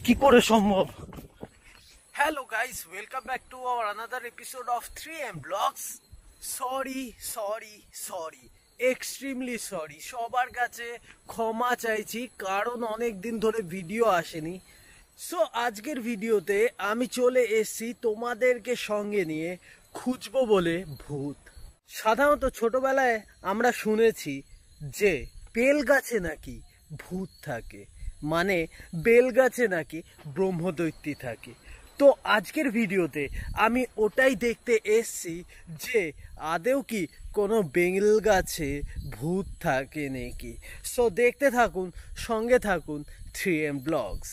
কি করে সম্ভব? Hello guys, welcome back to our another episode of 3M blogs. Sorry, extremely sorry, সবার কাছে ক্ষমা চাইছি, কারণ অনেক দিন ধরে ভিডিও আসেনি। সো আজকের ভিডিওতে আমি চলে এসেছি তোমাদেরকে সঙ্গে নিয়ে খুঁজবো বলে ভূত। সাধারণত ছোটবেলায় আমরা শুনেছি যে বেল গাছে নাকি ভূত থাকে, মানে বেল গাছে নাকি ব্রহ্মদৈত্যী থাকে। তো আজকের ভিডিওতে আমি ওটাই দেখতে এসছি যে আদেও কি কোনো বেল গাছে ভূত থাকে নাকি। সো দেখতে থাকুন, সঙ্গে থাকুন 3M ব্লগস।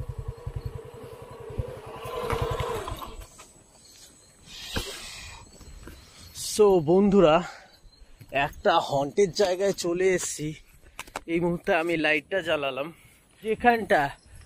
সো বন্ধুরা, একটা হন্টেড জায়গায় চলে এসেছি। এই মুহূর্তে আমি লাইটটা জ্বালালাম, যেখানটা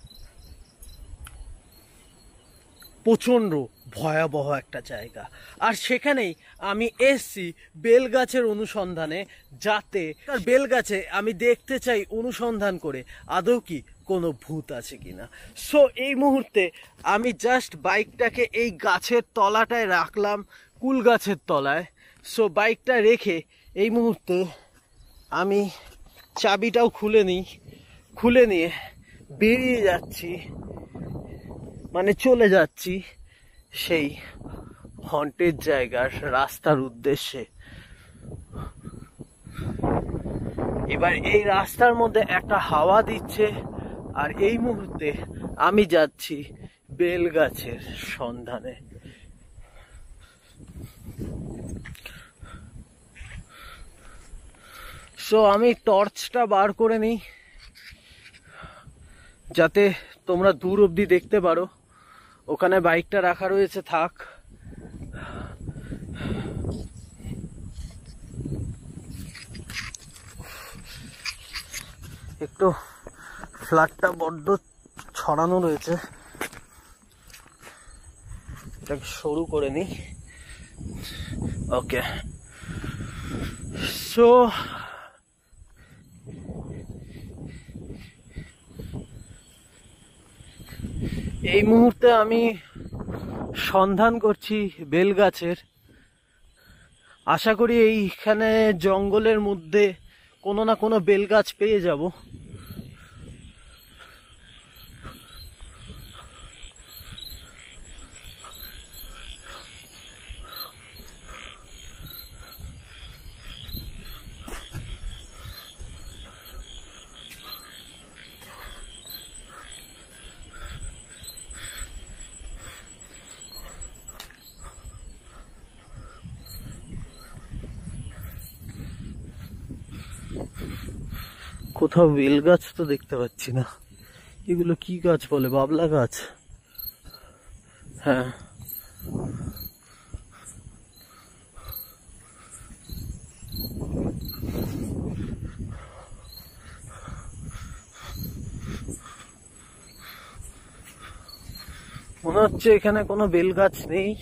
প্রচণ্ড ভয়াবহ একটা জায়গা, আর সেখানেই আমি এসছি বেল গাছের অনুসন্ধানে, যাতে বেল গাছে আমি দেখতে চাই অনুসন্ধান করে আদৌ কি কোনো ভূত আছে কিনা। সো এই মুহূর্তে আমি জাস্ট বাইকটাকে এই গাছের তলাটায় রাখলাম, কুল গাছের তলায়। সো বাইকটা রেখে এই মুহূর্তে আমি চাবিটাও খুলে নিয়ে বেরিয়ে যাচ্ছি, মানে চলে যাচ্ছি সেই হন্টেড জায়গার রাস্তার উদ্দেশ্যে। এবার এই রাস্তার মধ্যে একটা হাওয়া দিচ্ছে, আর এই মুহূর্তে আমি যাচ্ছি বেল গাছের সন্ধানে। সো আমি টর্চটা বার করে নিই, যাতে তোমরা দূর অবধি দেখতে পারো। ওখানে বাইকটা রাখা রয়েছে, থাক। একটু ফ্ল্যাটটা বড্ড ছড়ানো রয়েছে, এটাকে সরু করে নিই। ওকে, সো এই মুহূর্তে আমি সন্ধান করছি বেল গাছের। আশা করি এইখানে জঙ্গলের মধ্যে কোনো না কোনো বেল গাছ পেয়ে যাব। কোথাও বেল গাছ তো দেখতে পাচ্ছি না। এগুলো কি গাছ বলে? বাবলা গাছ? হ্যাঁ, মনে হচ্ছে এখানে কোনো বেল গাছ নেই।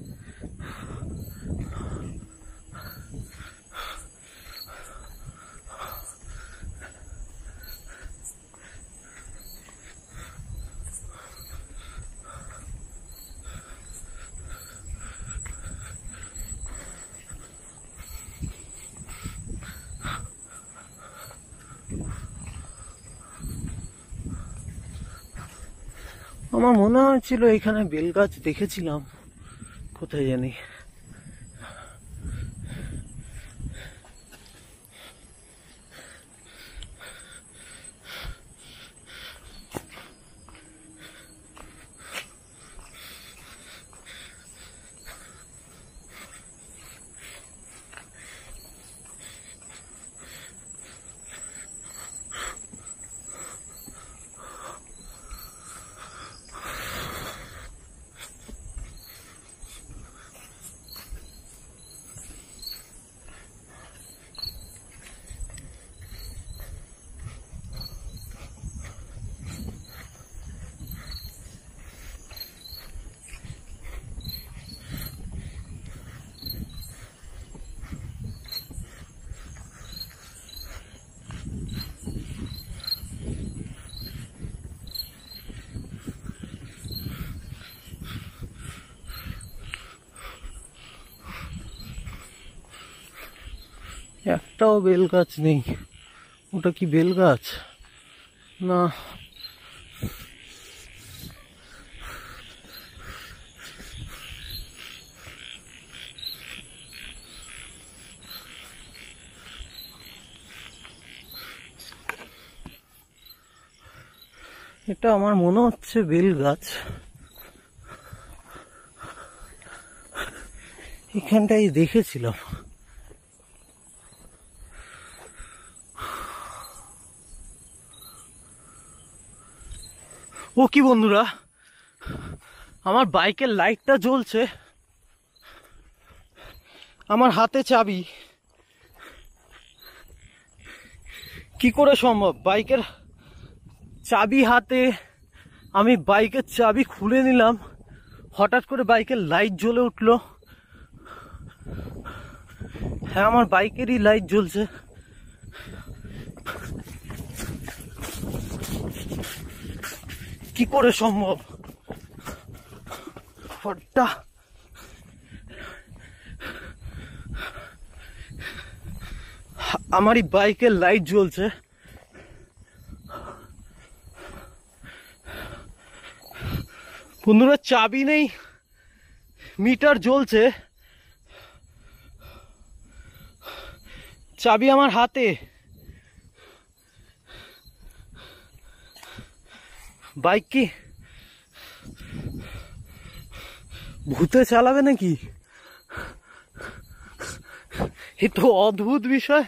আমার মনে হয়েছিল এখানে বেল গাছ দেখেছিলাম, কোথায় জানি। একটাও বেল গাছ নেই। ওটা কি বেল গাছ? না, এটা আমার মনে হচ্ছে বেল গাছ। এখানটাই দেখেছিলাম। ও কি বন্ধুরা, আমার বাইকের লাইটটা জ্বলছে, আমার হাতে চাবি। কি করে সম্ভব? বাইকের চাবি হাতে, আমি বাইকের চাবি খুলে নিলাম, হঠাৎ করে বাইকের লাইট জ্বলে উঠলো। হ্যাঁ, আমার বাইকেরই লাইট জ্বলছে। কি করে সম্ভব? হঠাৎ আমারই বাইকের লাইট জ্বলছে। বন্ধুরা, চাবি নেই, মিটার জ্বলছে, চাবি আমার হাতে। বাইক কি ভূতে চালাবে নাকি? এ তো অদ্ভুত বিষয়।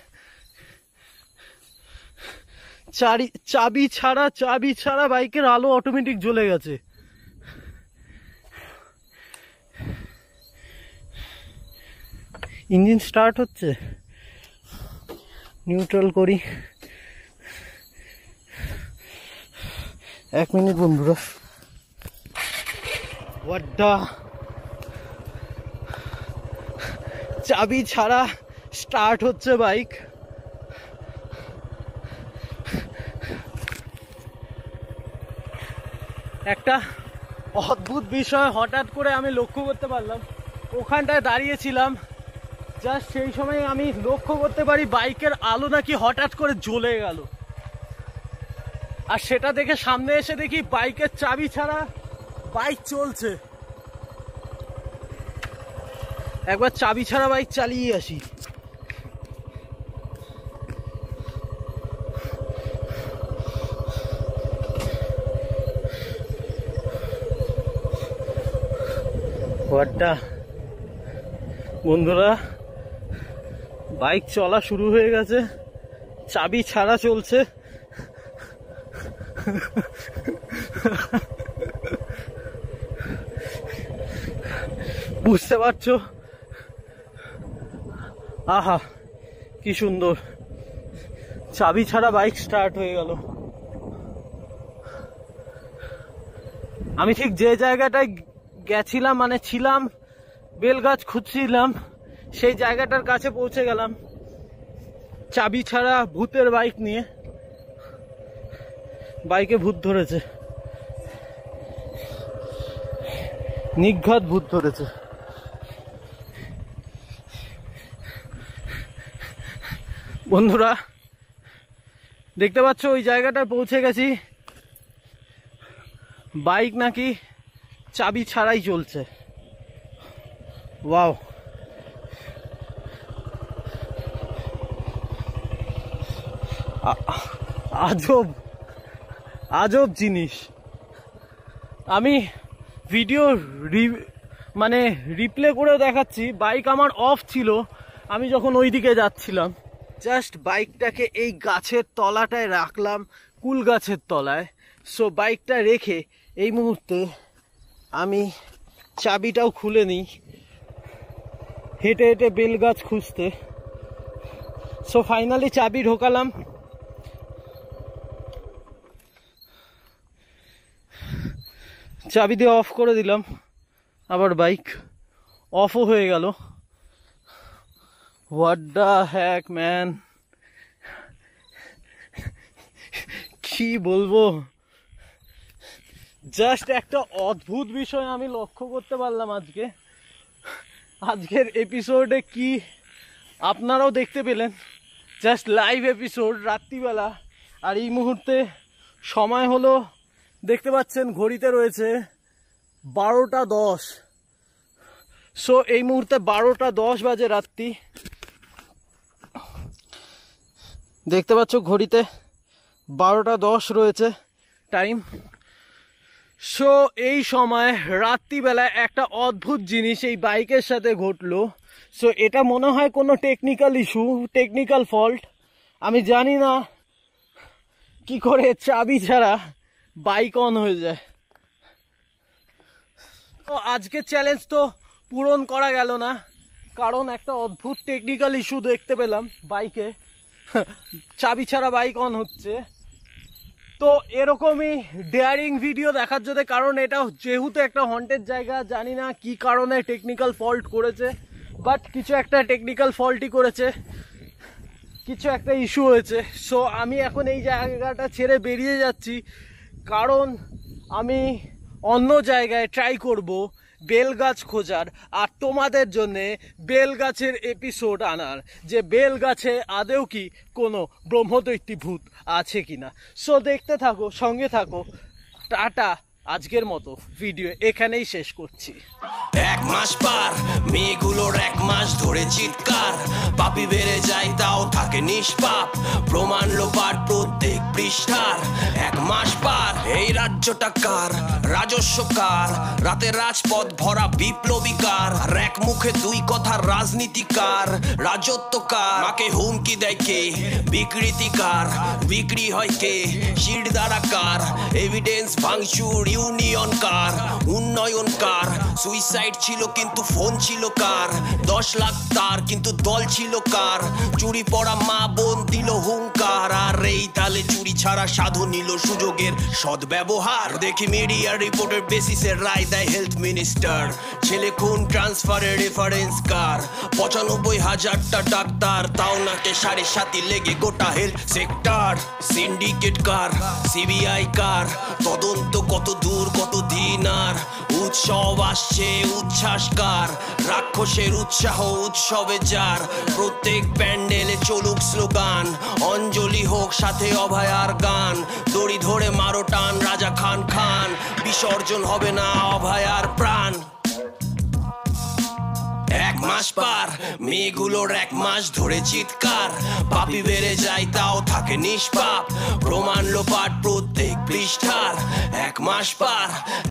চাবি ছাড়া বাইকের আলো অটোমেটিক জ্বলে গেছে। ইঞ্জিন স্টার্ট হচ্ছে, নিউট্রাল করি। 1 মিনিট বন্ধুরা। ওয়াড্ডা, চাবি ছাড়া স্টার্ট হচ্ছে বাইক। একটা অদ্ভুত বিষয় হঠাৎ করে আমি লক্ষ্য করতে পারলাম। ওখানটায় দাঁড়িয়েছিলাম, জাস্ট সেই সময় আমি লক্ষ্য করতে পারি বাইকের আলো নাকি হঠাৎ করে জ্বলে গেল। আর সেটা দেখে সামনে এসে দেখি বাইকের চাবি ছাড়া বাইক চলছে। একবার চাবি ছাড়া বাইক চালিয়ে আসি। বন্ধুরা, বাইক চলা শুরু হয়ে গেছে, চাবি ছাড়া চলছে। বুঝতে পারছো? আহা, কি সুন্দর, চাবি ছাড়া বাইক স্টার্ট হয়ে গেল। আমি ঠিক যে জায়গাটায় গেছিলাম, মানে ছিলাম, বেলগাছ খুঁজছিলাম, সেই জায়গাটার কাছে পৌঁছে গেলাম চাবি ছাড়া ভূতের বাইক নিয়ে। বাইকে ভূত ধরেছে, নিঘাত ভূত ধরেছে। বন্ধুরা, দেখতে পাচ্ছ ওই জায়গাটায় পৌঁছে গেছি। বাইক নাকি চাবি ছাড়াই চলছে। ওয়াও, আজব আজব জিনিস। আমি ভিডিও মানে রিপ্লে করে দেখাচ্ছি, বাইক আমার অফ ছিল আমি যখন ওই দিকে যাচ্ছিলাম। জাস্ট বাইকটাকে এই গাছের তলাটায় রাখলাম, কুল গাছের তলায়। সো বাইকটা রেখে এই মুহূর্তে আমি চাবিটাও খুলে নিই, হেঁটে হেঁটে বেল গাছ খুঁজতে। সো ফাইনালি চাবি ঢোকালাম। চাবি দিয়ে অফ করে দিলাম, আবার বাইক অফও হয়ে গেল। হোয়াট দ্য হ্যাক ম্যান, কি বলবো। জাস্ট একটা অদ্ভুত বিষয় আমি লক্ষ্য করতে পারলাম আজকের এপিসোডে। কি আপনারাও দেখতে পেলেন জাস্ট লাইভ এপিসোড রাত্রিবেলা। আর এই মুহূর্তে সময় হলো, দেখতে পাচ্ছেন ঘড়িতে রয়েছে 12টা 10। সো এই মুহূর্তে 12টা 10 বাজে রাত্রি, দেখতে পাচ্ছ ঘড়িতে 12টা 10 রয়েছে টাইম। সো এই সময় রাত্রিবেলায় একটা অদ্ভুত জিনিস এই বাইকের সাথে ঘটলো। সো এটা মনে হয় কোনো টেকনিক্যাল ইস্যু, টেকনিক্যাল ফল্ট। আমি জানি না কি করে চাবি ছাড়া বাইক অন হয়ে যায়। তো আজকের চ্যালেঞ্জ তো পূরণ করা গেল না, কারণ একটা অদ্ভুত টেকনিক্যাল ইস্যু দেখতে পেলাম বাইকে, চাবি ছাড়া বাইক অন হচ্ছে। তো এরকমই ডেয়ারিং ভিডিও দেখার জন্য, কারণ এটা যেহেতু একটা হন্টেড জায়গা, জানি না কি কারণে টেকনিক্যাল ফল্ট করেছে, বাট কিছু একটা টেকনিক্যাল ফল্টই করেছে, কিছু একটা ইস্যু হয়েছে। সো আমি এখন এই জায়গাটা ছেড়ে বেরিয়ে যাচ্ছি, কারণ আমি অন্য জায়গায় ট্রাই করব বেলগাছ খোঁজার, আর তোমাদের জন্যে বেলগাছের এপিসোড আনার, যে বেলগাছে আদেও কি কোনো ব্রহ্মদৈত্যী ভূত আছে কিনা। সো দেখতে থাকো, সঙ্গে থাকো। টাটা, আজকের মতো ভিডিও এখানেই শেষ করছি। 1 মাস পার, মেয়েগুলোর 1 মাস ধরে চিৎকার, পাপি বেড়ে যায় তাও থাকে নিষ্পাপ, প্রমাণ লোপার প্রত্যেক পৃষ্ঠার। 1 মাস পার, এই রাজ্যটা কার, রাজস্ব কার, রাতে রাজপথ ভরা বিপ্লবীকার, এক মুখে 2 কথার রাজনীতিকার, রাজত্ব কার, মাকে হুমকি দেয় কে, বিকৃতিকার, বিক্রি হয় কে, শির দ্বারা কার, এভিডেন্স ভাঙচুর ইউনিয়ন কার, উন্নয়ন কার, সুইসাইড ছিল কিন্তু ফোন ছিল কার, 10 লাখ তার কিন্তু দল ছিল কার, চুরি পড়া মা বোন দিল হুঙ্কার, আর এই তালে চুরি ছাড়া সাধু নিল সুযোগের সদ্ব্যবহার। দেখি মিডিয়ার রিপোর্টের বেসিসে রায় দেয় হেলথ মিনিস্টার, ছেলে খুন ট্রান্সফারের রেফারেন্স কার, 95,000টা ডাক্তার, তাও নাকে 7.5 লেগে গোটা হেলথ সেক্টর। সিন্ডিকেট কার, সিবিআই কার, তদন্ত কত দূর কত দিন, আর উৎসব আসছে উচ্ছ্বাস কার, রাক্ষসের উৎসাহ উৎসবে যার, প্রত্যেক প্যান্ডেলে চলুক স্লোগান, অঞ্জলি হোক সাথে অভয়ার গান, দড়ি ধরে মারো টান রাজা খান খান, বিসর্জন হবে না অভয়ার প্রাণ। 1 মাস পার, মেয়েগুলোর 1 মাস ধরে চিৎকার, পাপি বেড়ে যায় তাও থাকে নিষ্পাপ, প্রমাণ লোপাট প্রত্যেক পৃষ্ঠার। 1 মাস পার,